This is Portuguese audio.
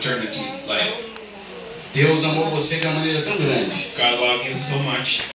eternity life. Deus amou você de uma maneira tão grande God loved you so much